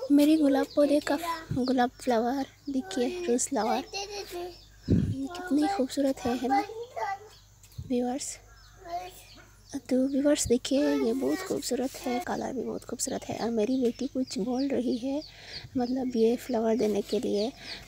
मेरी गुलाब पौधे का गुलाब फ्लावर देखिए, रोज़ फ्लावर कितनी खूबसूरत है ना व्यूअर्स। तो व्यूअर्स देखिए, ये बहुत खूबसूरत है, कलर भी बहुत खूबसूरत है। और मेरी बेटी कुछ बोल रही है, मतलब ये फ्लावर देने के लिए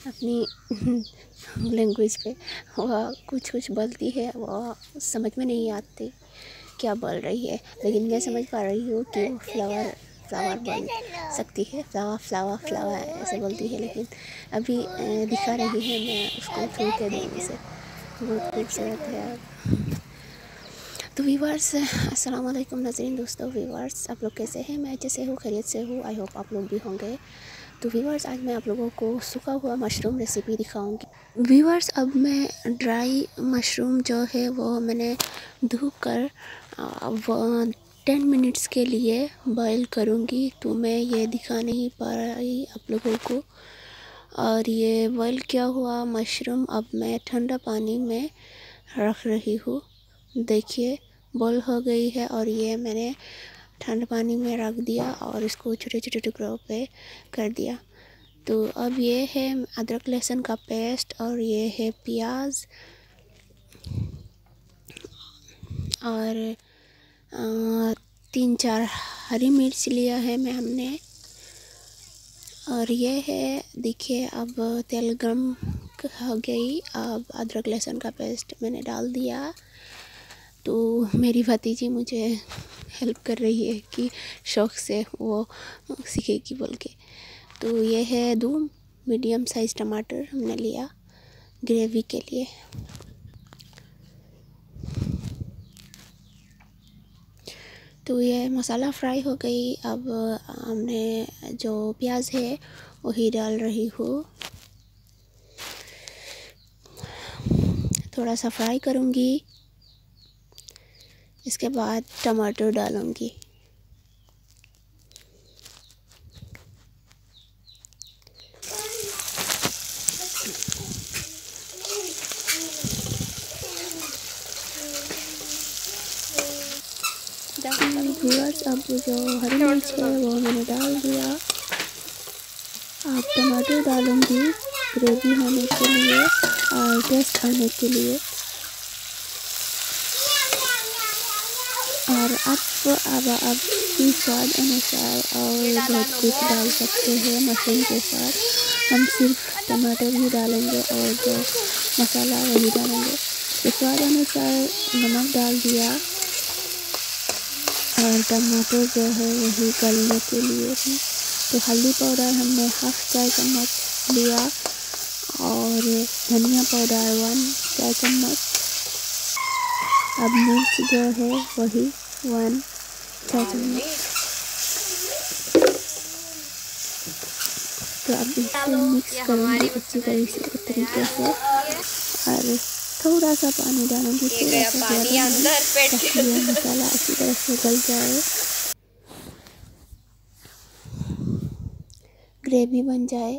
अपनी लैंग्वेज पे वह कुछ बोलती है, वह समझ में नहीं आती क्या बोल रही है, लेकिन मैं समझ पा रही हूँ कि वो फ्लावर बोल सकती है। फ्लावर ऐसे बोलती है, लेकिन अभी दिखा रही है, मैं उसको छू के दूर से। बहुत खूबसूरत है। तो व्यूअर्स, अस्सलाम वालेकुम नाज़रीन, दोस्तों व्यूअर्स, आप लोग कैसे हैं? मैं अच्छे से हूँ, खैरियत से हूँ। आई होप आप लोग भी होंगे। तो व्यूअर्स, आज मैं आप लोगों को सूखा हुआ मशरूम रेसिपी दिखाऊंगी। व्यूअर्स, अब मैं ड्राई मशरूम जो है वो मैंने धोकर कर 10 मिनट्स के लिए बॉईल करूँगी। तो मैं ये दिखा नहीं पा रही आप लोगों को। और ये बॉईल किया हुआ मशरूम अब मैं ठंडा पानी में रख रही हूँ। देखिए, बॉईल हो गई है और ये मैंने ठंडा पानी में रख दिया और इसको छोटे छोटे टुकड़ों पे कर दिया। तो अब ये है अदरक लहसुन का पेस्ट, और ये है प्याज, और 3-4 हरी मिर्च लिया है हमने। और ये है, देखिए, अब तेल गरम हो गई। अब अदरक लहसुन का पेस्ट मैंने डाल दिया। तो मेरी भतीजी मुझे हेल्प कर रही है कि शौक़ से वो सीखेगी बोल के। तो ये है 2 मीडियम साइज़ टमाटर हमने लिया ग्रेवी के लिए। तो ये मसाला फ्राई हो गई। अब हमने जो प्याज है वही डाल रही हूँ, थोड़ा सा फ्राई करूँगी। इसके बाद टमाटर डालूँगी। व्यूअर्स, अब जो हरी मिर्च है वो मैंने डाल दिया। अब टमाटर डालूँगी ग्रेवी होने के लिए और टेस्ट आने के लिए। और अब भी स्वाद अनुसार और बहुत कुछ डाल सकते हैं मशरूम के साथ। हम सिर्फ टमाटर ही डालेंगे और जो मसाला वही डालेंगे। तो स्वाद अनुसार नमक डाल दिया, और टमाटर जो है वही गलने के लिए भी। तो हल्दी पाउडर हमने 1/2 चाय चम्मच लिया, और धनिया पाउडर 1 चाय चम्मच। अब मिर्च जो है वही 1 चाय चम्मच। तो अब इसे मिक्स करूँगी अच्छी तरीके से, और थोड़ा सा पानी डालूँगी, थोड़ा सा ज़्यादा, ताकि ये मसाला अच्छी तरह से गल जाए, ग्रेवी बन जाए।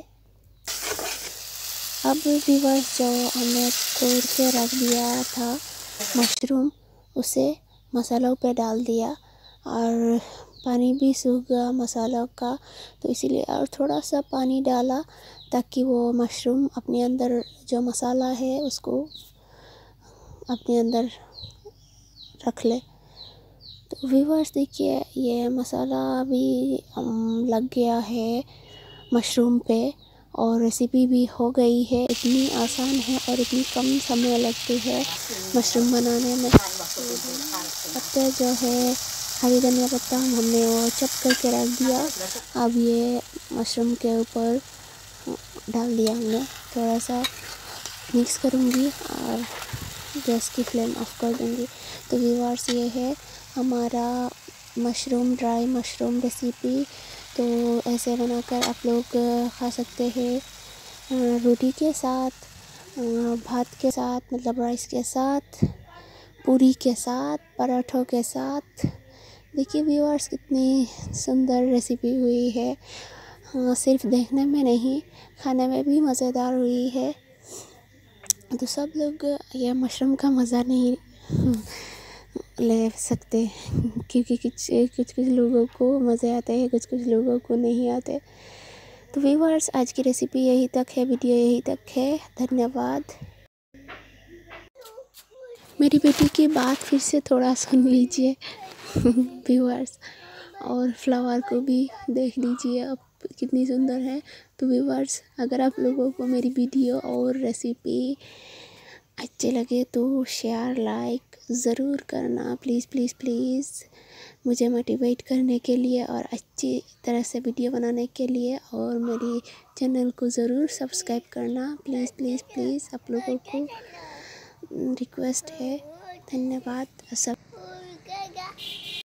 अब व्यूअर्स, जो हमने तोड़ के रख दिया था मशरूम, उसे मसालों पे डाल दिया, और पानी भी सूख गया मसालों का। तो इसीलिए और थोड़ा सा पानी डाला, ताकि वो मशरूम अपने अंदर जो मसाला है उसको अपने अंदर रख ले। तो व्यूअर्स देखिए, ये मसाला भी लग गया है मशरूम पे, और रेसिपी भी हो गई है। इतनी आसान है और इतनी कम समय लगती है मशरूम बनाने में। पत्ते जो है हरी धनिया पत्ता हमने वो चॉप करके रख दिया। अब ये मशरूम के ऊपर डाल दिया हमने। थोड़ा सा मिक्स करूँगी और गैस की फ्लेम ऑफ कर दूँगी। तो व्यूअर्स, ये है हमारा ड्राई मशरूम रेसिपी। तो ऐसे बनाकर आप लोग खा सकते हैं रोटी के साथ, भात के साथ, मतलब राइस के साथ, पूरी के साथ, पराठों के साथ। देखिए व्यूअर्स, कितनी सुंदर रेसिपी हुई है। सिर्फ देखने में नहीं, खाने में भी मज़ेदार हुई है। तो सब लोग ये मशरूम का मज़ा नहीं ले सकते, क्योंकि कुछ लोगों को मज़े आते हैं, कुछ लोगों को नहीं आते। तो व्यूअर्स, आज की रेसिपी यही तक है, वीडियो यही तक है। धन्यवाद। मेरी बेटी की बात फिर से थोड़ा सुन लीजिए व्यूअर्स, और फ्लावर को भी देख लीजिए अब कितनी सुंदर है। तो व्यूअर्स, अगर आप लोगों को मेरी वीडियो और रेसिपी अच्छे लगे तो शेयर लाइक ज़रूर करना, प्लीज़ प्लीज़ प्लीज़, मुझे मोटिवेट करने के लिए और अच्छी तरह से वीडियो बनाने के लिए। और मेरी चैनल को ज़रूर सब्सक्राइब करना, प्लीज़ प्लीज़ प्लीज़, आप लोगों को रिक्वेस्ट है। धन्यवाद सब।